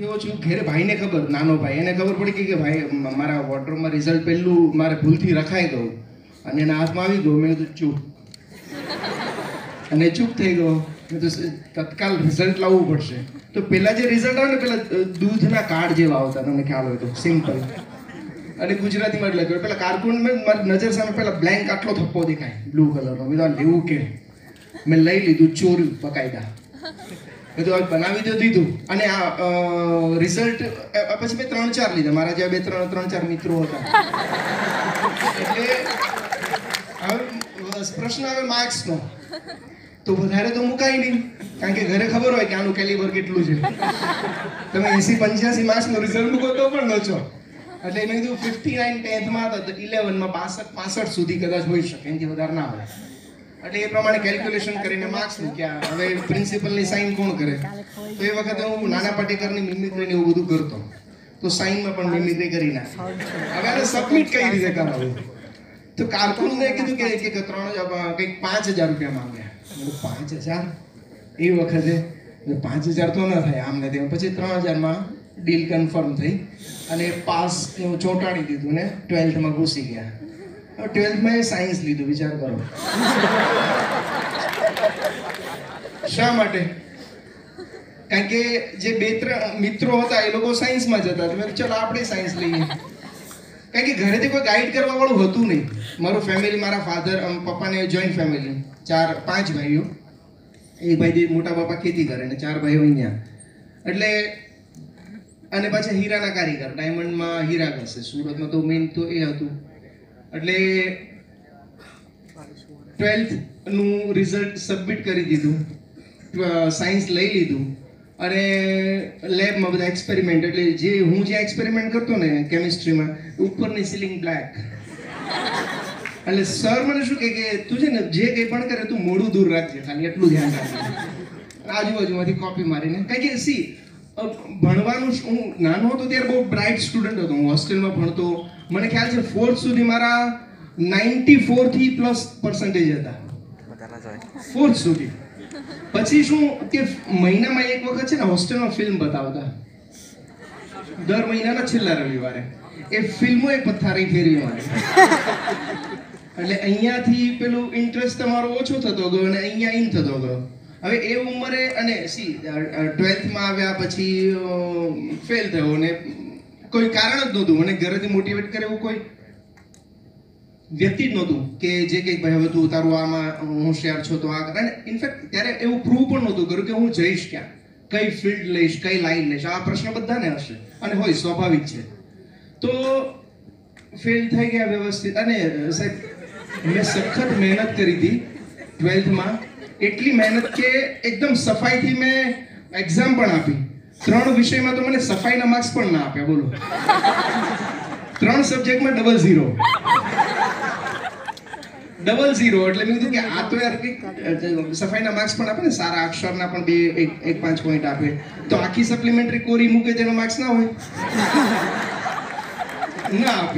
થયો છું ઘેરે ભાઈને ખબર, નાનો ભાઈ, એને ખબર પડી કે ભાઈ મારા વોટરમાં રિઝલ્ટ પહેલું મારે ભૂલથી રખાઈ ગયું અને એના હાથમાં આવી ગયું. મેં કીધું ચૂપ, અને ચૂપ થઈ ગયો. મેં તો તત્કાલ રિઝલ્ટ લાવવું પડશે. તો પહેલાં જે રિઝલ્ટ આવે ને પેલા દૂધના કાર્ડ જેવા આવતા, તમને ખ્યાલ હોય તો, સિમ્પલ. અને ગુજરાતીમાં એટલે કહ્યું પેલા કાર્ટૂન મારી નજર સામે પેલા બ્લેન્ક આટલો થપ્પો દેખાય બ્લુ કલરનો. મેં તો લેવું કે મેં લઈ લીધું, ચોર્યું બકાયદા. મેં તો બનાવી તો દીધું. અને આ રિઝલ્ટ પછી મેં 3-4 લીધા. મારા જેવા 3-4 મિત્રો હતા. એટલે હવે પ્રશ્ન આવે માર્ક્સનો, તો વધારે તો મુકાય નહીં, કારણ કે ઘરે ખબર હોય કે આનું કેલિબર કેટલું છે. તમે 80-85 માર્ક્સનું રિઝલ્ટ મૂકો તો પણ લો છો. એટલે મેં કીધું 59 10thમાં હતા, તો 11માં 65 સુધી કદાચ હોઈ શકે, એનાથી વધારે ના હોય. એટલે એ પ્રમાણે કેલ્ક્યુલેશન કરીને માર્ક્સ મૂક્યા. હવે પ્રિન્સિપલની સાઇન કોણ કરે? તો એ વખતે હું નાના પાટેકરની મિમિક્રીને એવું બધું કરતો, તો સાઇનમાં પણ મિમિક્રી કરી નાખી. હવે આને સબમિટ કઈ રીતે કરાવું? તો કારકુનને કીધું કે 3000 કંઈક 5000 રૂપિયા માંગ્યા. 5000 એ વખતે 5000 તો ન થાય આમને તેમ. પછી 3000માં ડીલ કન્ફર્મ થઈ અને પાસ ચોંટાડી દીધું ને 12thમાં ઘૂસી ગયા. 12thમાં એ સાયન્સ લીધું, વિચાર કરો. શા માટે? કારણ કે જે 2-3 મિત્રો હતા એ લોકો સાયન્સમાં જતા હતા. ચલો આપણે સાયન્સ લઈએ. કારણ કે ઘરેથી કોઈ ગાઈડ કરવા વાળું હતું નહીં. મારું ફેમિલી, મારા ફાધર, પપ્પાને જોઈન્ટ ફેમિલી, 4-5 ભાઈઓ. એક ભાઈ મોટા બાપા ખેતી કરે ને 4 ભાઈઓ અહીંયા. એટલે અને પાછા હીરાના કારીગર, ડાયમંડમાં હીરા ઘસે. સુરતમાં તો મેઇન તો એ હતું. એટલે 12th નું રિઝલ્ટ સબમિટ કરી દીધું, સાયન્સ લઈ લીધું. અને લેબમાં બધા એક્સપેરિમેન્ટ, એટલે જે હું જે એક્સપેરિમેન્ટ કરતો ને કેમિસ્ટ્રીમાં, ઉપરની સીલિંગ બ્લેક. એટલે સર મને શું કહે કે તું છે ને જે કંઈ પણ કરે તું મોઢું દૂર રાખજે, ખાલી એટલું ધ્યાન રાખજે. આજુબાજુમાંથી કોપી મારીને. કારણ કે સી ભણવાનું, હું નાનો હતો ત્યારે બહુ બ્રાઇટ સ્ટુડન્ટ હતો. હું હોસ્ટેલમાં ભણતો. મને ખ્યાલ છે 4th સુધી મારા 94% હતા, 4th સુધી. પછી શું કે મહિનામાં એક વખત છે ને હોસ્ટેલમાં ફિલ્મ બતાવતા, દર મહિનાના છેલ્લા રવિવારે. એ ફિલ્મો એક પથ્થારી ફેરવી મારી. એટલે અહીંયાથી પેલું ઇન્ટરેસ્ટ તમારો ઓછો થતો ગયો અને અહીંયા ઇન થતો ગયો. હવે એ ઉંમરે, અને સી 12thમાં આવ્યા પછી ફેલ થયો ને કોઈ કારણ જ નહોતું. મને ઘરેથી મોટિવેટ કરે એવું કોઈ વ્યક્તિ જ નહોતું કે જે કંઈક ભાઈ હવે તું તારું આમાં હોશિયાર છો તો આ કરે. ઇનફેક્ટ ત્યારે એવું પ્રૂવ પણ નહોતું કર્યું કે હું જઈશ ક્યાં, કઈ ફિલ્ડ લઈશ, કઈ લાઈન લઈશ. આ પ્રશ્ન બધાને હશે અને હોય, સ્વાભાવિક છે. તો ફેલ થઈ ગયા વ્યવસ્થિત. અને સાહેબ મેં સખત મહેનત કરી હતી 12thમાં. એટલી મહેનત કે એકદમ સફાઈથી મેં એક્ઝામ પણ આપી. 3 વિષયમાં તો મને સફાઈના માર્ક્સ પણ ના આપ્યા, બોલો. 3 સબ્જેક્ટમાં 00. એટલે મેં કીધું કે આ તો યાર સફાઈના માર્ક્સ પણ આપે ને, સારા અક્ષરના પણ 1-5 પોઈન્ટ આપે, તો આખી સપ્લિમેન્ટરી કોરી મૂકે તેનો માર્ક્સ ના હોય, ના આપે.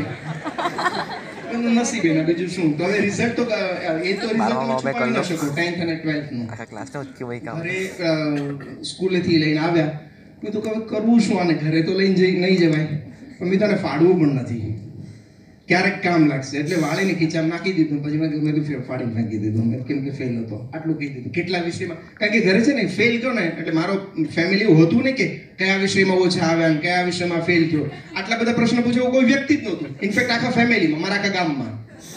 નસીબ એના, બીજું શું. તો હવે રિઝલ્ટ તો એ તો રિઝલ્ટ છુપાવી ન શકો 10th અને 12th નું. ઘરે સ્કૂલેથી લઈને આવ્યા. મેં તો કરવું શું આને, ઘરે તો લઈને નહીં જવાય, પણ મેં તને ફાડવું પણ નથી, ક્યારેક કામ લાગશે. એટલે વાળીને ખીચામાં નાખી દીધું. પછી મેં ફાડી નાખી દીધું, કેમ કે ફેલ હતો. આટલું કહી દીધું. કેટલા વિષયમાં, કારણ કે ઘરે છે ને ફેલ થયો ને એટલે મારો ફેમિલી એવું હતું ને કે કયા વિષયમાં ઓછા આવ્યા અને કયા વિષયમાં ફેલ થયો, આટલા બધા પ્રશ્ન પૂછ્યો કોઈ વ્યક્તિ જ નહોતું. ઇનફેક્ટ આખા ફેમિલીમાં, મારા આખા ગામમાં.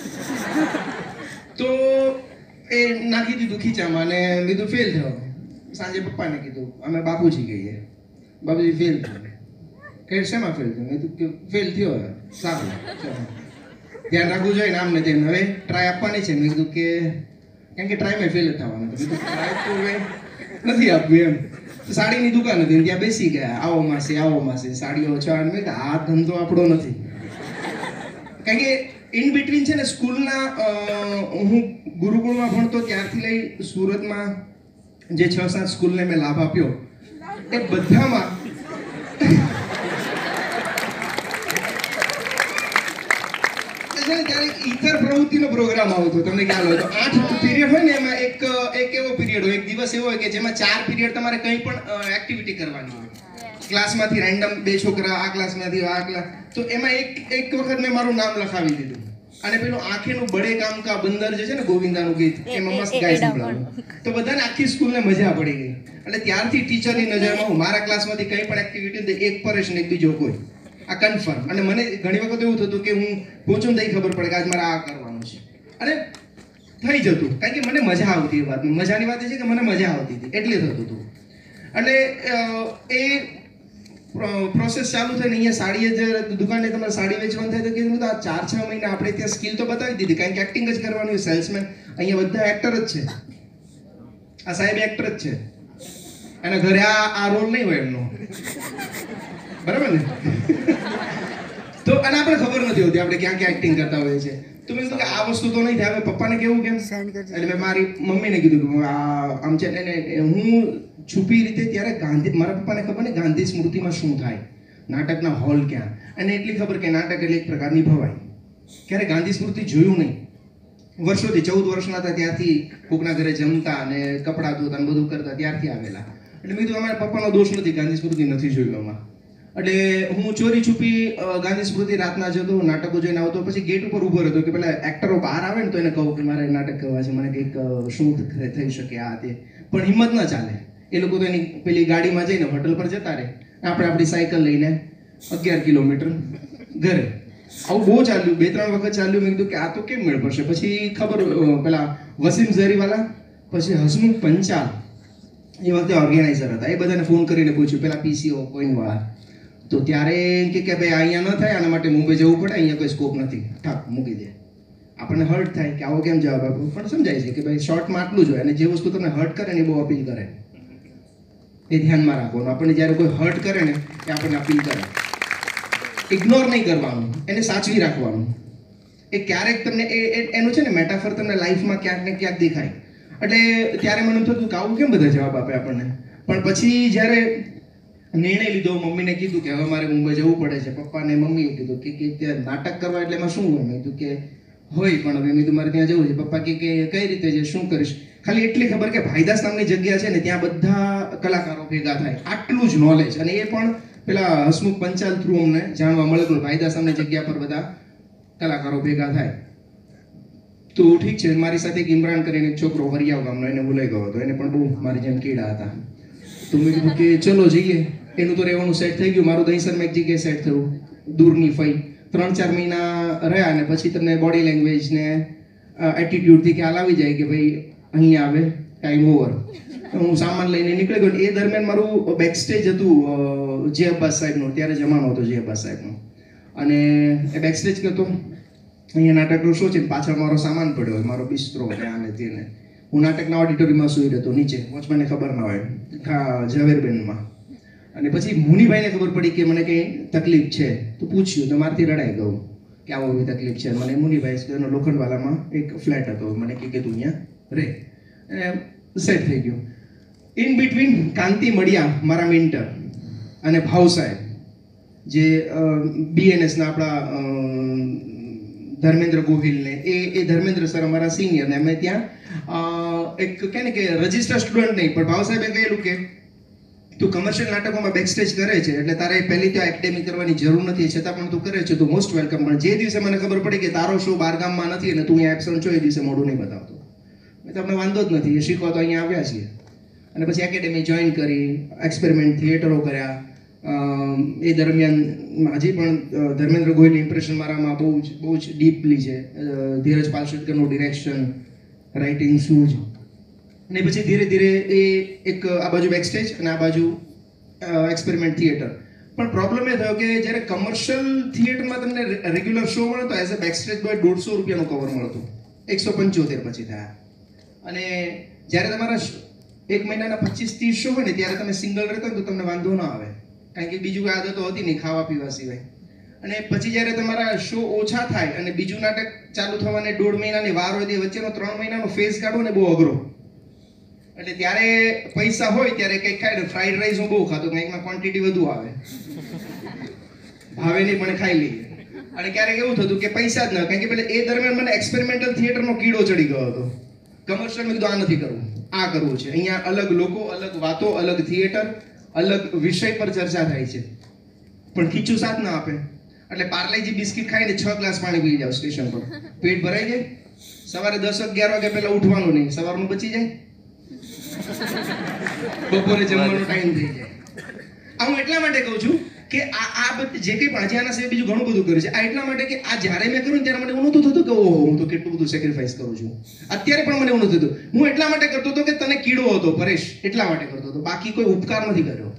તો એ નાખી દીધું ખીચામાં અને લીધું ફેલ થયો. સાંજે પપ્પાને કીધું, અમે બાપુજી કહીએ, બાપુજી ફેલ થયો. કે શેમાં ફેલ થયો? મેં કીધું ફેલ થયો. સારું, ધ્યાન રાખવું જોઈએ ને આમને તેમ. હવે ટ્રાય આપવાની છે. મેં કીધું કે કેમ કે ટ્રાયમાં ફેલ જ થવાનું. કીધું ટ્રાય તો હવે નથી આપવું એમ. સાડીની દુકાન હતી, ત્યાં બેસી ગયા. આવો માસી સાડીઓ છે. મેં કીધું આ ધંધો આપણો નથી. કારણ કે ઇન બિટવીન છે ને સ્કૂલના, હું ગુરુકુળમાં ભણતો ત્યારથી લઈ સુરતમાં જે 6-7 સ્કૂલને મેં લાભ આપ્યો, એ બધામાં ત્યારે ઈતર પ્રવૃત્તિનો પ્રોગ્રામ આવતો. તમને ખ્યાલ હોય તો 8 પીરિયડ હોય ને, એમાં એક એવો પીરિયડ હોય, એક દિવસ એવો હોય કે જેમાં 4 પીરિયડ તમારે કંઈ પણ એક્ટિવિટી કરવાની હોય. ક્લાસમાંથી રેન્ડમ 2 છોકરા, આ ક્લાસમાંથી આ ક્લાસ, તો એમાં એક વખત મેં મારું નામ લખાવી દીધું. અને પેલું આંખેનું બડે કામ કા બંદર જે છે ને ગોવિંદાનું ગીત, એમાં મસ્ત ગાઈ સંભળાવ્યું. તો બધાને આખી સ્કૂલને મજા પડી ગઈ. એટલે ત્યારથી ટીચરની નજરમાં હું મારા ક્લાસમાંથી કંઈ પણ એક્ટિવિટી એક પરેશ ને એક બીજો કોઈ, આ કન્ફર્મ. અને મને ઘણી વખત એવું થતું કે હું પહોંચું ને ખબર પડે કે આજ મારે આ કરવાનું છે, અને થઈ જતું, કારણ કે મને મજા આવતી. એ વાત મજાની વાત એ છે કે મને મજા આવતી હતી એટલે થતું હતું. એટલે એ પ્રોસેસ ચાલુ થઈને અહીંયા સાડી જ દુકાને તમારે સાડી વેચવાનું થાય તો કીધું તો આ 4-6 મહિના આપણે ત્યાં સ્કિલ તો બતાવી દીધી, કારણ કે એક્ટિંગ જ કરવાનું, સેલ્સમેન. અહીંયા બધા એક્ટર જ છે, આ સાહેબ એક્ટર જ છે, અને ઘરે આ રોલ નહીં હોય એમનો, બરાબર ને? તો અને આપણે ખબર નથી હોતી આપણે ક્યાં ક્યાં એક્ટિંગ કરતા હોઈએ છીએ. તો મેં કીધું કે આ વસ્તુ તો નહીં થાય, હવે પપ્પાને કેવું કેમ? એટલે મેં મારી મમ્મીને કીધું કે આમ છે ને હું છુપી રીતે ત્યારે મારા પપ્પાને ખબર ને ગાંધી સ્મૃતિમાં શું થાય, નાટકના હોલ ક્યાં, અને એટલી ખબર કે નાટક એટલે એક પ્રકારની ભવાઈ. ક્યારે ગાંધી સ્મૃતિ જોયું નહીં, વર્ષોથી 14 વર્ષના હતા ત્યાંથી કોકના ઘરે જમતા અને કપડાં ધોતા ને બધું કરતા ત્યારથી આવેલા. એટલે મેં કીધું અમારા પપ્પાનો દોષ નથી, ગાંધી સ્મૃતિ નથી જોયું અમારે. એટલે હું ચોરી છુપી ગાંધી સ્મૃતિ રાતના જતો, નાટકો જોઈને આવતો, પછી ગેટ ઉપર ઉભો રહેતો કે પેલા એક્ટરો બહાર આવે ને તો એને કહું કે મારે નાટક કરવા છે, મને કંઈક શું થઈ શકે આ તે, પણ હિંમત ના ચાલે. એ લોકો તો એની પેલી ગાડીમાં જઈને હોટલ પર જતા રહે, આપણે આપણી સાયકલ લઈને 11 કિલોમીટર ઘરે. આવું બહુ ચાલ્યું, 2-3 વખત ચાલ્યું. મેં કીધું કે આ તો કેમ મેળ પડશે. પછી ખબર પેલા વસીમ ઝરીવાલા, પછી હસમુખ પંચાલ, એ વખતે ઓર્ગેનાઇઝર હતા, એ બધાને ફોન કરીને પૂછ્યું પેલા પીસીઓ કોઈનવાળા. તો ત્યારે કે ભાઈ અહીંયા ન થાય, આના માટે મુંબઈ જવું પડે, અહીંયા કોઈ સ્કોપ નથી, ઠાક મૂકી દે. આપણને હર્ટ થાય કે આવો કેમ જવાબ આપ્યો, પણ સમજાય છે કે ભાઈ શોર્ટમાં આટલું જ હોય, અને જે વસ્તુ તમને હર્ટ કરે ને એ બહુ અપીલ કરે, એ ધ્યાનમાં રાખવાનું. આપણને જ્યારે કોઈ હર્ટ કરે ને એ આપણને અપીલ કરે, ઇગ્નોર નહીં કરવાનું, એને સાચવી રાખવાનું. એ ક્યારેક તમને એનું છે ને મેટાફર તમને લાઈફમાં ક્યાંક ને ક્યાંક દેખાય. એટલે ત્યારે મને થતું કે આવું કેમ બધા જવાબ આપે આપણને. પણ પછી જ્યારે નિર્ણય લીધો, મમ્મીને કીધું કે હવે મારે મુંબઈ જવું પડે છે, પપ્પાને મમ્મીએ કીધું કે ત્યાં નાટક કરવા એટલે એમાં શું હોય? મેં કીધું કે હોય, પણ હવે મેં મારે ત્યાં જવું છે. પપ્પા કે કઈ રીતે છે, શું કરીશ? ખાલી એટલી ખબર કે ભાઈદાસ નામની જગ્યા છે ને ત્યાં બધા કલાકારો ભેગા થાય, આટલું જ નોલેજ. અને એ પણ પેલા હસમુખ પંચાલ થ્રુ અમને જાણવા મળ્યું, ભાઈદાસ નામની જગ્યા પર બધા કલાકારો ભેગા થાય. તો ઠીક છે, મારી સાથે એક ઇમરાન કરીને એક છોકરો હરિયાવ ગામનો, એને બોલાઈ ગયો હતો, એને પણ બહુ મારી જેમ કીડા હતા. તો મેં કીધું કે ચલો જઈએ. એનું તો રહેવાનું સેટ થઈ ગયું, મારું દહીસરમાં એક જગ્યાએ સેટ થયું, દૂરની ફઈ. 3-4 મહિના રહ્યા અને પછી તમને બોડી લેંગ્વેજ ને એટીટ્યુડથી ખ્યાલ આવી જાય કે ભાઈ અહીં આવે, ટાઈમ ઓવર. હું સામાન લઈને નીકળી ગયો. એ દરમિયાન મારું બેક સ્ટેજ હતું જે અબ્બાસ સાહેબનું, ત્યારે જમાનો હતો જે અબ્બાસ સાહેબનો, અને એ બેક સ્ટેજ કરતો. અહીંયા નાટકનો શો છે, પાછળ મારો સામાન પડ્યો, મારો બિસ્તરો ને આને તેને. હું નાટકના ઓડિટોરિયમમાં સુઈ રહેતો નીચે, વોચમેનને ખબર ના હોય, ઝવેરબેનમાં. અને પછી મુનિભાઈને ખબર પડી કે મને કંઈ તકલીફ છે, તો પૂછ્યું, તો મારથી રડાઈ ગયું કે આવો એવી તકલીફ છે મને. મુનિભાઈ એનો લોખંડવાલામાં એક ફ્લેટ હતો, મને કે તું અહીંયા રહે, અને સેટ થઈ ગયું. ઇન બિટવીન કાંતિ મળ્યા મારા મેન્ટર, અને ભાવ સાહેબ જે બીએનએસના આપણા ધર્મેન્દ્ર ગોહિલને, એ ધર્મેન્દ્ર સર અમારા સિનિયર, ને અમે ત્યાં એક કહે ને કે રજિસ્ટર સ્ટુડન્ટ નહીં, પણ ભાવ સાહેબે કહેલું કે તું કમર્શિયલ નાટકોમાં બેક સ્ટેજ કરે છે એટલે તારે પહેલી તો એકેડેમી કરવાની જરૂર નથી, છતાં પણ તું કરે છે તો મોસ્ટ વેલકમ. પણ જે દિવસે મને ખબર પડી કે તારો શો બારગામમાં નથી અને તું અહીંયા એબસન્ટ છો, એ દિવસે મોઢું નહીં બતાવતો. તમને વાંધો જ નથી, એ શીખવા તો અહીંયા આવ્યા છીએ. અને પછી એકેડેમી જોઈન કરી, એક્સપેરિમેન્ટ થિયેટરો કર્યા. એ દરમિયાન હજી પણ ધર્મેન્દ્ર ગોહિલની ઇમ્પ્રેશન મારામાં બહુ જ ડીપલી છે. ધીરજ પાલશેટકરનું ડિરેક્શન, રાઇટિંગ શું જ. અને પછી ધીરે ધીરે એ એક આ બાજુ બેક સ્ટેજ અને આ બાજુ એક્સપેરિમેન્ટ થિયેટર. પણ પ્રોબ્લેમ એ થયો કે જ્યારે કમર્શિયલ થિયેટરમાં તમને રેગ્યુલર શો મળે તો as a back stage boy 150 રૂપિયાનું કવર મળતું, 175 પછી થયા. અને જ્યારે તમારા 1 મહિનાના 25-30 શો હોય ને ત્યારે તમે સિંગલ રહેતા તો તમને વાંધો ના આવે, કારણ કે બીજું કોઈ આદતો હતી નહીં ખાવા પીવા સિવાય. અને પછી જ્યારે તમારા શો ઓછા થાય અને બીજું નાટક ચાલુ થવાને 1.5 મહિનાની વાર હોય, તે વચ્ચેનો 3 મહિનાનો ફેઝ કાઢવો ને બહુ અઘરો. એટલે ત્યારે પૈસા હોય ત્યારે કંઈક ખાય. ફ્રાઈડ રાઈસ હું બહુ ખાતો, કંઈકમાં ક્વોન્ટિટી વધુ આવે, ભાવે નહીં પણ ખાઈ લઈએ. અને ક્યારેક એવું થતું કે પૈસા જ ન, કારણ કે પેલા એ દરમિયાન મને એક્સપેરિમેન્ટલ થિયેટરનો કીડો ચડી ગયો હતો. કમર્શિયલ મેં કીધું આ નથી કરવું, આ કરવું છે. અહીંયા અલગ લોકો, અલગ વાતો, અલગ થિયેટર, અલગ વિષય પર ચર્ચા થાય છે, પણ ખીચું સાથ ના આપે. એટલે પાર્લેજી બિસ્કિટ ખાઈને 6 ગ્લાસ પાણી પી જાવ સ્ટેશન પર, પેટ ભરાઈ જાય. સવારે 10-11 વાગે પહેલા ઉઠવાનું નહીં, સવારનું બચી જાય, બપોરે જમવાનો ટાઈમ થઈ જાય. આ હું એટલા માટે કહું છું કે આ બધી જે કંઈ પણ આના સિવાય બીજું ઘણું બધું કર્યું છે, આ એટલા માટે કે આ જ્યારે મેં કર્યું ત્યારે મને એવું નહોતું થતું કે ઓહો હું તો કેટલું બધું સેક્રિફાઈસ કરું છું. અત્યારે પણ મને એવું નથી થતું. હું એટલા માટે કરતો હતો કે તને કીડો હતો પરેશ, એટલા માટે કરતો હતો, બાકી કોઈ ઉપકાર નથી કર્યો.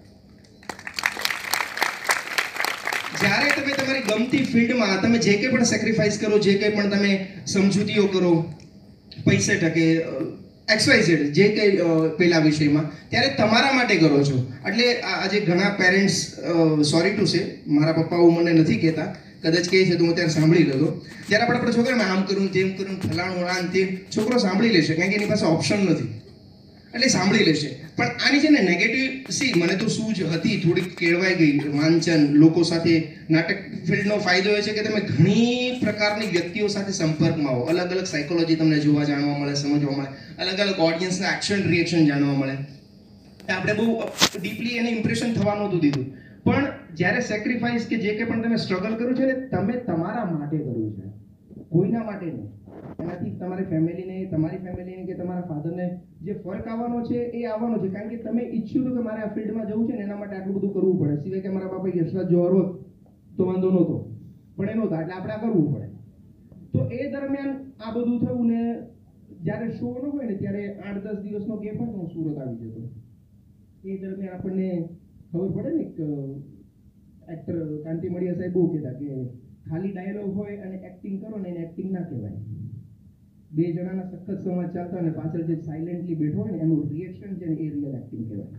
જ્યારે તમે તમારી ગમતી ફિલ્ડમાં તમે જે કંઈ પણ સેક્રિફાઈસ કરો, જે કંઈ પણ તમે સમજૂતીઓ કરો, પૈસે ટકે XYZ જે કંઈ પેલા વિષયમાં, ત્યારે તમારા માટે કરો છો. એટલે આજે ઘણા પેરેન્ટ્સ, સોરી ટુ સે, મારા પપ્પાઓ મને નથી કહેતા, કદાચ કહે છે તો હું ત્યારે સાંભળી લેતો. જ્યારે આપણા છોકરાને આમ કરું તેમ કરું ફલાણું આ તે, છોકરો સાંભળી લેશે કારણ કે એની પાસે ઓપ્શન નથી, એટલે સાંભળી લેશે. પણ આની છે ને નેગેટિવ મને તો સૂઝ હતી, થોડીક કેળવાઈ ગઈ વાંચન લોકો સાથે. નાટક ફિલ્ડનો ફાયદો એ છે કે તમે ઘણી પ્રકારની વ્યક્તિઓ સાથે સંપર્કમાં આવો, અલગ અલગ સાયકોલોજી તમને જોવા જાણવા મળે, સમજવા મળે, અલગ અલગ ઓડિયન્સના એક્શન રિએક્શન જાણવા મળે. આપણે બહુ ડીપલી એને ઇમ્પ્રેશન થવા નહોતું દીધું. પણ જ્યારે સેક્રિફાઈસ કે જે કંઈ પણ તમે સ્ટ્રગલ કર્યું છે ને, તમે તમારા માટે કર્યું છે, કોઈના માટે નહીં. એનાથી તમારી ફેમિલીને, તમારી ફેમિલીને કે તમારા ફાધરને જે ફરક આવવાનો છે એ આવવાનો છે. કારણ કે તમે ઈચ્છ્યું હતું કે મારે આ ફિલ્ડમાં જવું છે ને, એના માટે આટલું બધું કરવું પડે. સિવાય કે મારા બાપા યશરાજ જોહર હોત તો વાંધો નહોતો, પણ એ નહોતા, એટલે આપણે આ કરવું પડે. તો એ દરમિયાન આ બધું થયું ને, જ્યારે શો ન હોય ને ત્યારે 8-10 દિવસનો ગેપ હોય તો હું સુરત આવી જતો. એ દરમિયાન આપણને ખબર પડે ને કે એક્ટર કાંતિ મડિયા સાહેબ બહુ કહેતા કે ખાલી ડાયલોગ હોય અને એક્ટિંગ કરો ને એને એક્ટિંગ ના કહેવાય. બે જણાના સખત સંવાદ ચાલતા હોય ને પાછળ જે સાયલેન્ટલી બેઠો હોય ને એનું રિએક્શન છે ને એ રિયલ એક્ટિંગ કહેવાય.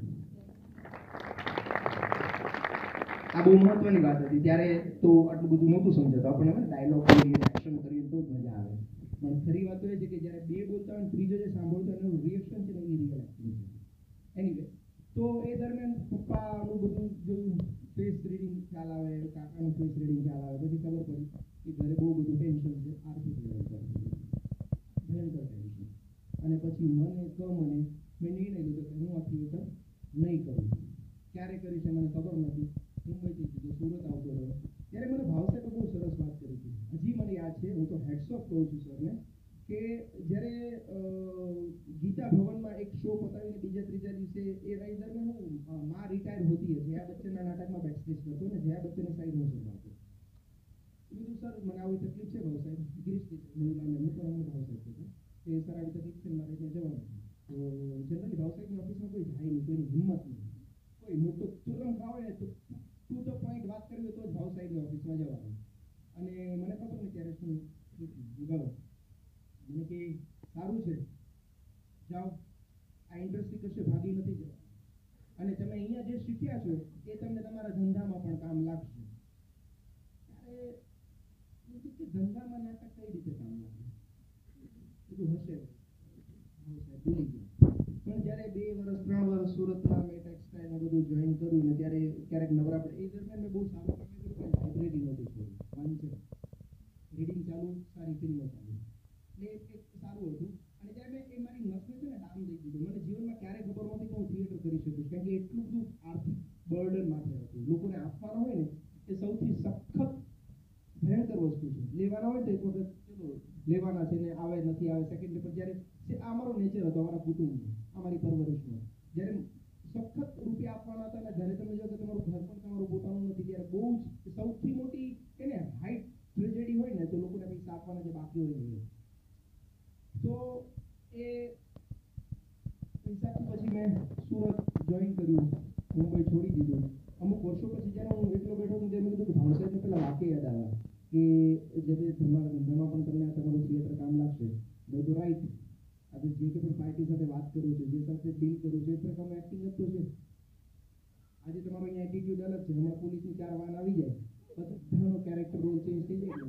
આ બહુ મહત્વની વાત હતી. ત્યારે તો આટલું બધું નહોતું સમજાતું. આપણને ડાયલોગ કરીએ, એક્શન કરીએ તો જ મજા આવે. પણ ખરી વાત તો એ છે કે જ્યારે બે બોલતા હોય ત્રીજો જે સાંભળતો હોય એનું રિએક્શન છે ને એ રિયલ એક્ટિંગ છે. એનીવે, તો એ દરમિયાન પપ્પાનું બધું જોયું, ફેસ રીડિંગ ખ્યાલ આવે, કાકાનું ફેસ રીડિંગ ખ્યાલ આવે, પછી ખબર પડી કે ઘરે બહુ બધું ટેન્શન છે, આર્થિક લેવલ પર ભયંકર ટેન્શન. અને પછી મને મેં નિર્ણય લીધો કે હું આ થિયેટર નહીં કરું. ક્યારે કરીશ મને ખબર નથી. મુંબઈથી સીધો સુરત આવતો રહ્યો. ત્યારે મને ભાવસાહેબે બહુ સરસ વાત કરી હતી, હજી મને યાદ છે. હું તો હેડ્સ ઓફ કહું છું સરને કે જ્યારે ગીતા ભવનમાં એક શો પતાવીને બીજા-ત્રીજા દિવસે એ રહી દરમિયાન હું માં રિટાયર હોતી હતી, જયા બચ્ચનના નાટકમાં બેકસ્ટેજ કરતો ને જયા બચ્ચનની સાઈડ હું સંભાળતો. બીજું સર મને આવી તકલીફ છે ભાવસાહેબ, ગિરીશ મૂળના મેં પણ અમને ભાવસાહેબ કીધું કે સર આવી તકલીફ છે મારે ત્યાં જવાનું. તો જનરલી ભાવસાહેબની ઓફિસમાં કોઈ જાય નહીં, કોઈની હિંમત નહીં. કોઈ મોટો તુરમ ખાવે ને તો ટુ ધ પોઈન્ટ વાત કરવી હોય તો જ ભાવસાહેબની ઓફિસમાં જવાનું. અને મને ખબર ને ત્યારે શું ગયો. મને કે સારું છે જાઓ, આ ઇન્ડસ્ટ્રી કશે ભાગી નથી જવા, અને તમે અહીંયા જે શીખ્યા છો એ તમને તમારા ધંધામાં પણ કામ લાગશે. ત્યારે ધંધામાં નાટક કઈ રીતે કામ લાગે બધું હશે ભૂલી ગયા. પણ જ્યારે 2 વર્ષ 3 વર્ષ સુરતમાં મેં ટેક્સટાઇલ બધું જોઈન કર્યું ને ત્યારે ક્યારેક નવરા પડે. એ દરમિયાન મેં બહુ સારું કામ કર્યું, પણ લાઇબ્રેરી નહોતી છોડી, વાંચન રીડિંગ ચાલુ, સારી ફિલ્મો ચાલુ, એટલે એક સારું હતું. અને ત્યારે મેં એ મારી નસને છે ને ડામ દઈ દીધું. મને જીવનમાં ક્યારેય ખબર નહોતી કે હું થિયેટર કરી શકીશ, કારણ કે એટલું બધું આર્થિક બર્ડન માથે હતું. લોકોને આપવાનું હોય ને એ સૌથી સખત ભયંકર વસ્તુ છે. લેવાના હોય તો એક વખત ચલો લેવાના છે ને આવે નથી આવે સેકન્ડ પર. જ્યારે આ અમારો નેચર હતો, અમારા કુટુંબનો, અમારી પરવરિશનો. જ્યારે સખત રૂપિયા આપવાના હતા ને જ્યારે તમે જો કે તમારું ઘર પણ તમારું પોતાનું નથી, ત્યારે બહુ જ સૌથી મોટી એને હાઈટ ટ્રેજેડી હોય ને તો લોકોને પૈસા આપવાના જે બાકી હોય નહીં. તો એ હિસાબથી પછી મેં સુરત જોઈન કર્યું, મુંબઈ છોડી દીધું. અમુક વર્ષો પછી જ્યારે હું એકલો બેઠો હતો ત્યારે મેં કીધું કે ભાવસાહેબને પેલા વાક્ય યાદ આવ્યા કે જે તમારા ધંધામાં પણ તમને આ તમારું થિયેટર કામ લાગશે. મેં તો રાઈટ, આજે જે કે પણ પાર્ટી સાથે વાત કરું છું, જે સાથે ડીલ કરું છું, એ પ્રકારનું એક્ટિંગ જ તો છે. આજે તમારો અહીંયા એટીટ્યુડ અલગ છે, હમણાં પોલીસની 4 વાન આવી જાય બધાનો કેરેક્ટર રોલ ચેન્જ થઈ જાય.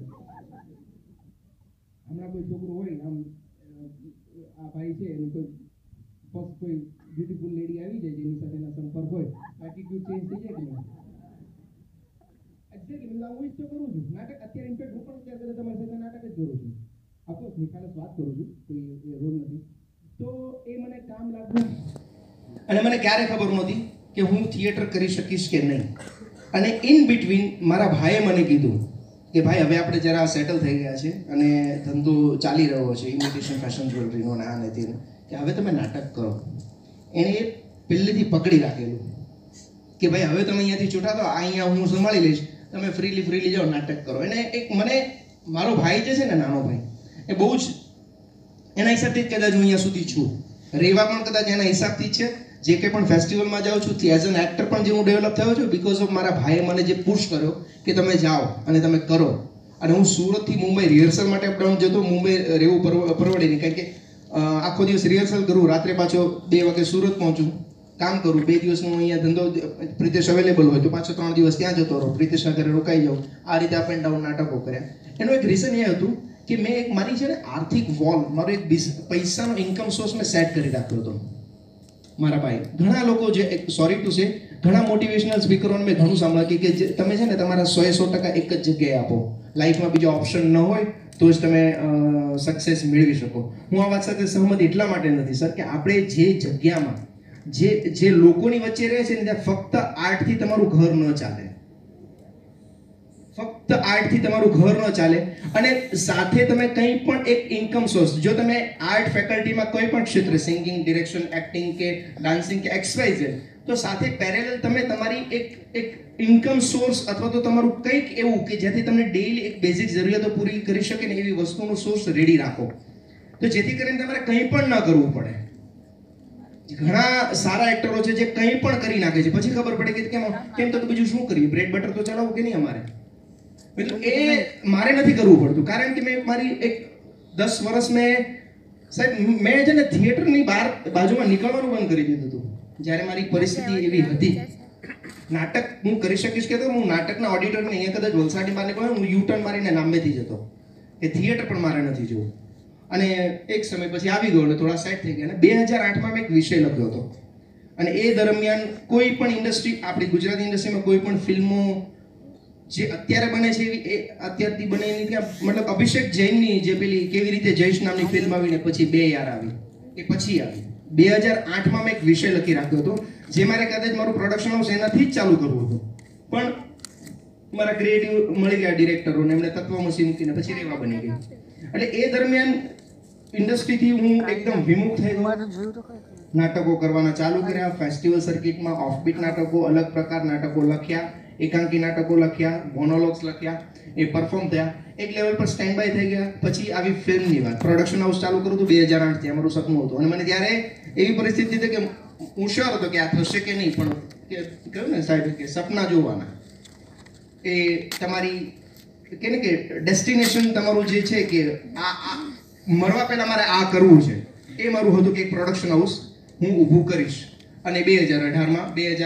હમણાં કોઈ છોકરો હોય આમ આ ભાઈ છે એનું કોઈ ફર્સ્ટ કોઈ બ્યુટીફુલ લેડી આવી જાય જેની સાથે એના સંપર્ક હોય, એટીટ્યુડ ચેન્જ થઈ જાય કે નહીં? એક્ઝેક્ટલી હું જ તો કરું છું નાટક. અત્યારે ઇનફેક્ટ હું પણ અત્યારે તમારી સાથે નાટક જ કરું છું. અફકોર્સ નિખાલસ વાત કરું છું, કોઈ રોલ નથી. તો એ મને કામ લાગ્યું અને મને ક્યારે ખબર નહોતી કે હું થિયેટર કરી શકીશ કે નહીં. અને ઇન બિટવીન મારા ભાઈએ મને કીધું કે ભાઈ હવે આપણે જરા સેટલ થઈ ગયા છે અને ધંધો ચાલી રહ્યો છે ઇમિટેશન ફેશન જ્વેલરીનો ને આ ને તેનો, કે હવે તમે નાટક કરો. એણે પહેલેથી પકડી રાખેલું કે ભાઈ હવે તમે અહીંયાથી છૂટા તો અહીંયા હું સંભાળી લઈશ, તમે ફ્રીલી જાઓ નાટક કરો. એને એક મને મારો ભાઈ જે છે ને નાનો ભાઈ, એ બહુ જ એના હિસાબથી જ કદાચ હું અહીંયા સુધી છું. રેવા પણ કદાચ એના હિસાબથી જ છે. જે કંઈ પણ ફેસ્ટિવલમાં જાઉં છું એઝ એન એક્ટર પણ જે હું ડેવલપ થયો છું બીકોઝ ઓફ મારા ભાઈએ મને જે પુશ કર્યો કે તમે જાઓ અને તમે કરો. અને હું સુરતથી મુંબઈ રિહર્સલ માટે અપડાઉન જતો, મુંબઈ રહેવું પરવડે નહીં, કારણ કે આખો દિવસ રિહર્સલ કરું, રાત્રે પાછો 2 વાગે સુરત પહોંચું, કામ કરું, 2 દિવસનો અહીંયા ધંધો પ્રિતેશ અવેલેબલ હોય તો પાછો 3 દિવસ ત્યાં જતો રહું, પ્રિતેશના ઘરે રોકાઈ જાઉં. આ રીતે અપ એન્ડ ડાઉન નાટકો કર્યા. એનું એક રીઝન એ હતું કે મેં એક મારી છે ને આર્થિક વોલ, મારો એક પૈસાનો ઇન્કમ સોર્સ મેં સેટ કરી રાખ્યો હતો. મારા ભાઈ ઘણા લોકો જે સોરી ટુ સે ઘણા મોટિવેશનલ સ્પીકરોને મેં ઘણું સાંભળ્યું કે તમે છે ને તમારા 100% એક જ જગ્યાએ આપો, લાઈફમાં બીજો ઓપ્શન ન હોય તો જ તમે સક્સેસ મેળવી શકો. હું આ વાત સાથે સહમત એટલા માટે નથી સર કે આપણે જે જગ્યામાં જે લોકોની વચ્ચે રહે છે ને ત્યાં ફક્ત આર્ટથી તમારું ઘર ન ચાલે, ફક્ત આર્ટથી તમારું ઘર ન ચાલે. અને સાથે તમે કંઈ પણ એક ઇન્કમ સોર્સ, જો તમે આર્ટ ફેકલ્ટીમાં કોઈ પણ ક્ષેત્રે સિંગિંગ, ડિરેક્શન, એક્ટિંગ કે ડાન્સિંગ કે XYZ, તો સાથે પેરેલલ તમે તમારી એક ઇન્કમ સોર્સ અથવા તો તમારું કંઈક એવું કે જેથી તમને ડેઈલી એક બેઝિક જરૂરિયાતો પૂરી કરી શકે ને એવી વસ્તુનો સોર્સ રેડી રાખો, તો જેથી કરીને તમારે કંઈ પણ ન કરવું પડે. ઘણા સારા એક્ટરો છે જે કંઈ પણ કરી નાખે છે, પછી ખબર પડે કે કેમ તો બીજું શું કરીએ, બ્રેડ બટર તો ચલાવવું કે નહીં અમારે. એ મારે નથી કરવું પડતું, કારણ કે મેં મારી એક 10 વર્ષ મેં છે ને થિયેટરની બાજુમાં નીકળવાનું બંધ કરી દીધું હતું જ્યારે મારી પરિસ્થિતિ એવી હતી. નાટક હું કરી શકીશ કે તો હું નાટકના ઓડિટરને અહીંયા કદાચ વલસાડની બહાર નીકળ્યો, હું યુટર્ન મારીને નાંબેથી જતો કે થિયેટર પણ મારે નથી જોવું. અને એક સમય પછી આવી ગયો એટલે થોડા સેટ થઈ ગયા. અને 2008માં મેં એક વિષય લખ્યો હતો અને એ દરમિયાન કોઈ પણ ઇન્ડસ્ટ્રી, આપણી ગુજરાતી ઇન્ડસ્ટ્રીમાં કોઈ પણ ફિલ્મો જે અત્યારે બને છે એવી અત્યારથી બને એની ત્યાં, મતલબ અભિષેક જૈનની જે પેલી કેવી રીતે જયેશ નામની ફિલ્મ આવીને પછી 2 યાર આવી, એ પછી આવી 2008માં મેં એક વિષય લખી રાખ્યો હતો જે મારે કદાચ મારું પ્રોડક્શન હાઉસ એનાથી જ ચાલુ કરવું હતું, પણ મારા ક્રિએટિવ મળી ગયા ડિરેક્ટરોને, એમને તત્વમસી મૂકીને પછી રેવા બની ગઈ. એટલે એ દરમિયાન ઇન્ડસ્ટ્રીથી હું એકદમ વિમુખ થઈ ગયો. નાટકો કરવાના ચાલુ કર્યા, ફેસ્ટિવલ સર્કિટમાં ઓફબીટ નાટકો, અલગ પ્રકાર નાટકો લખ્યા, એકાંકી નાટકો લખ્યા, મોનોલોગ્સ લખ્યા, એ પરફોર્મ થયા, એક લેવલ પર સ્ટેન્ડ બાય થઈ ગયા. પછી આવી ફિલ્મની વાત, પ્રોડક્શન હાઉસ ચાલુ કરું હતું 2008 થી, અમારું સપનું હતું. અને મને ત્યારે એવી પરિસ્થિતિ હતી કે હું શ્યોર હતો કે આ થશે કે નહીં, પણ કહ્યું ને સાહેબ કે સપના જોવાના, એ તમારી કે ને કે ડેસ્ટિનેશન તમારું જે છે કે આ મરવા પહેલા મારે આ કરવું છે, એ મારું હતું કે એક પ્રોડક્શન હાઉસ હું ઊભું કરીશ. અને 2018માં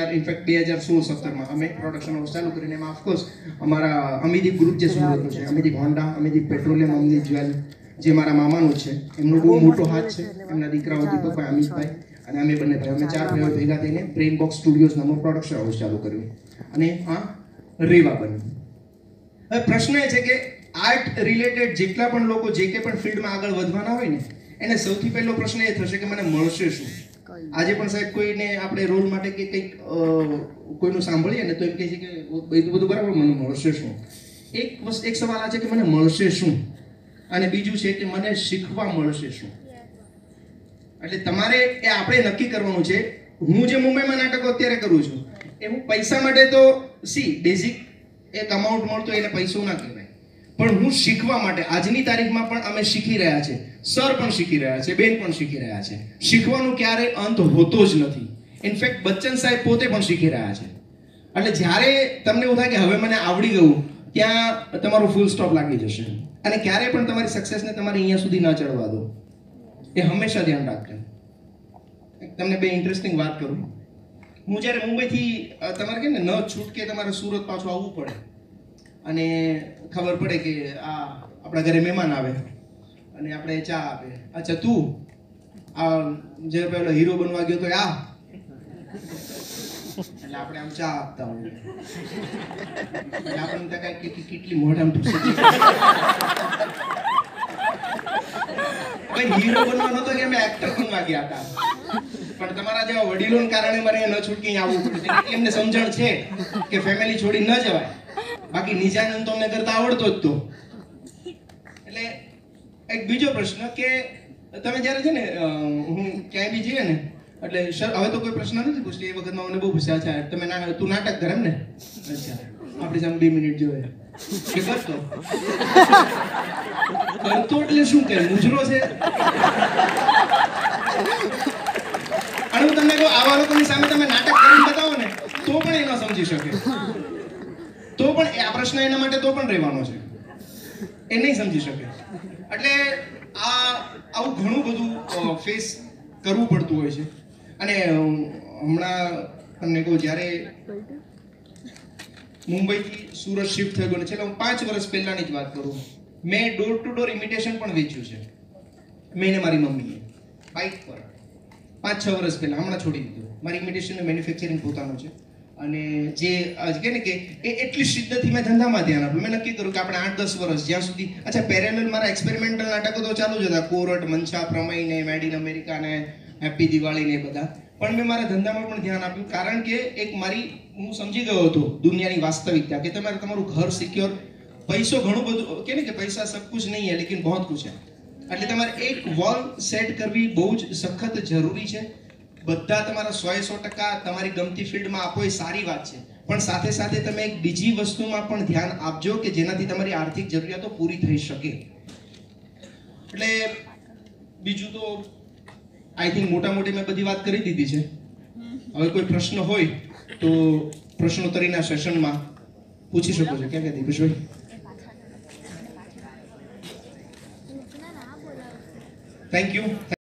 2016-17માં અમે પ્રોડક્શન હાઉસ ચાલુ કરીને એમાં ઓફકોર્સ અમારા અમિદીપ ગ્રુપ જે સુરતનું છે, Amideep Honda, Amideep petroleum, Amideep jewel જે મારા મામાનું છે, એમનો બહુ મોટો હાથ છે, એમના દીકરાઓ દીપકભાઈ, અમિતભાઈ અને અમે બંને ભાઈ, અમે 4 ભાઈઓ ભેગા થઈને બ્રેઇન બોક્સ સ્ટુડિયોઝ નામનું પ્રોડક્શન હાઉસ ચાલુ કર્યું અને આ રેવા બન્યું. હવે પ્રશ્ન એ છે કે આર્ટ રિલેટેડ જેટલા પણ લોકો જે કે પણ ફિલ્ડમાં આગળ વધવાના હોય ને, એને સૌથી પહેલો પ્રશ્ન એ થશે કે મને મળશે શું. આજે પણ સાહેબ કોઈને આપણે રોલ માટે કે કંઈક કોઈનું સાંભળીએ ને તો એમ કહે છે કે બધું બરાબર, મને મળશે શું. એક સવાલ આ છે કે મને મળશે શું, અને બીજું છે કે મને શીખવા મળશે શું. એટલે તમારે એ આપણે નક્કી કરવાનું છે. હું જે મુંબઈમાં નાટકો અત્યારે કરું છું એ હું પૈસા માટે તો બેઝિક એક અમાઉન્ટ મળતો એને પૈસો ના કહેવાય, પણ હું શીખવા માટે આજની તારીખમાં પણ અમે શીખી રહ્યા છે, સર પણ શીખી રહ્યા છે, બેન પણ શીખી રહ્યા છે. શીખવાનું ક્યારેય અંત હોતો જ નથી. ઇનફેક્ટ બચ્ચન સાહેબ પોતે પણ શીખી રહ્યા છે. એટલે જ્યારે તમને એવું થાય કે હવે મને આવડી ગયું, ત્યાં તમારું ફૂલ સ્ટોપ લાગી જશે. અને ક્યારેય પણ તમારી સક્સેસને તમારે અહીંયા સુધી ન ચડવા દો, એ હંમેશા ધ્યાન રાખજો. તમને બે ઇન્ટરેસ્ટિંગ વાત કરું. હું જ્યારે મુંબઈથી તમારે કે ને ન છૂટકે તમારે સુરત પાછું આવવું પડે અને ખબર પડે કે આ આપણા ઘરે મહેમાન આવે અને આપણે ચા આપે, અચ્છા તું આ જે પેલો હીરો બનવા ગયો તો આ, એટલે આપણે આમ ચા આપતા હોઈએ, એટલે આપણને કઈ કેટલી મોઢામ હીરો બનવા નતો કે અમે એક્ટર બનવા ગયા હતા, પણ તમારા તમારા જેવા વડીલોને કારણે મારે ન છૂટકી આવવું પડે છે, એટલે એમને સમજણ છે કે ફેમિલી છોડી ન જવાય. બાકી નિજાનંદ તો અમને કરતા આવડતો જ તો. એટલે એક બીજો પ્રશ્ન કે તમે જ્યારે છે ને હું ક્યાંય બી જઈએ ને એટલે હવે તો કોઈ પ્રશ્ન નથી પૂછતી, એ વખતમાં મને બહુ પૂછ્યા છે તમે તું નાટક કર એમ ને? અચ્છા, આપણી સામે 2 મિનિટ જોવે કે કરતો એટલે શું કે મુજરો છે? અને હું તમને કહું, આવા લોકોની સામે તમે નાટક કરીને બતાવો ને તો પણ એ ન સમજી શકે, તો પણ આ પ્રશ્ન એના માટે તો પણ રહેવાનો છે, એ નહીં સમજી શકે. એટલે આવું ઘણું બધું ફેસ કરવું પડતું હોય છે. અને હમણાં તમને કહું, જ્યારે મુંબઈથી સુરત શિફ્ટ થયો ને છેલ્લા હું 5 વર્ષ પહેલાની જ વાત કરું, મેં ડોર ટુ ડોર ઇમિટેશન પણ વેચ્યું છે. મેં ને મારી મમ્મીએ બાઇક પર 5-6 વર્ષ પહેલા, હમણાં છોડી દીધું. મારી ઇમિટેશનનું મેન્યુફેક્ચરિંગ પોતાનું છે. અને જે કહે ને કે એટલી શિદ્દતથી મેં ધંધામાં ધ્યાન આપ્યું. મેં નક્કી કર્યું કે આપણે 8-10 વર્ષ જ્યાં સુધી, અચ્છા પેરેલલ મારા એક્સપેરિમેન્ટલ નાટકો તો ચાલુ જ હતા, કોરટ, મંચા, પ્રમય ને મેડ ઇન અમેરિકા ને હેપી દિવાળી ને બધા, પણ મેં મારા ધંધામાં પણ ધ્યાન આપ્યું. કારણ કે હું સમજી ગયો હતો દુનિયાની વાસ્તવિકતા કે તમારું ઘર સિક્યોર, પૈસો ઘણું બધું કે ને કે પૈસા સબ કુછ નહીં હે લેકિન બહોત કુછ હે. એટલે તમારે એક વોલ સેટ કરવી બહુ જ સખત જરૂરી છે. બધા તમારા 100% તમારી ગમતી ફિલ્ડમાં આપો એ સારી વાત છે, પણ સાથે સાથે તમે એક બીજી વસ્તુમાં પણ ધ્યાન આપજો કે જેનાથી તમારી આર્થિક જરૂરિયાતો પૂરી થઈ શકે. એટલે બીજું તો આઈ થિંક મોટા મોટી મેં બધી વાત કરી દીધી છે. હવે કોઈ પ્રશ્ન હોય તો પ્રશ્નોત્તરીના સેશનમાં પૂછી શકો છો. ક્યાં ક્યાં દીપેશભાઈ? Thank you.